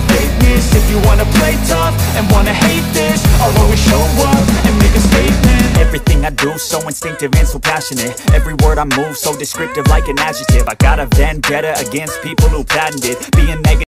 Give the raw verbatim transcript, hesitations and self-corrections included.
fakeness. If you wanna play tough and wanna hate this, I'll always show up and make a statement. Everything I do so instinctive and so passionate. Every word I move so descriptive like an adjective. I got a vendetta against people who patented being negative.